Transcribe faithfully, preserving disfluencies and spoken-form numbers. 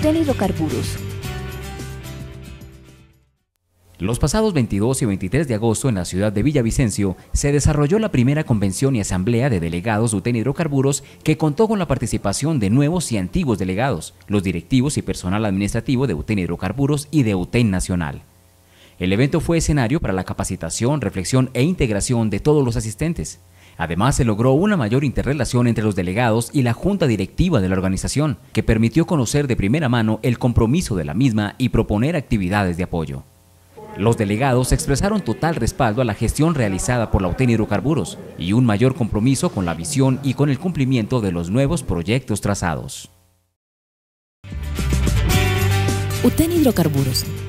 UTEN Hidrocarburos. Los pasados veintidós y veintitrés de agosto en la ciudad de Villavicencio se desarrolló la primera convención y asamblea de delegados de UTEN Hidrocarburos que contó con la participación de nuevos y antiguos delegados, los directivos y personal administrativo de UTEN Hidrocarburos y de UTEN Nacional. El evento fue escenario para la capacitación, reflexión e integración de todos los asistentes. Además, se logró una mayor interrelación entre los delegados y la junta directiva de la organización, que permitió conocer de primera mano el compromiso de la misma y proponer actividades de apoyo. Los delegados expresaron total respaldo a la gestión realizada por la UTEN Hidrocarburos y un mayor compromiso con la visión y con el cumplimiento de los nuevos proyectos trazados. UTEN Hidrocarburos.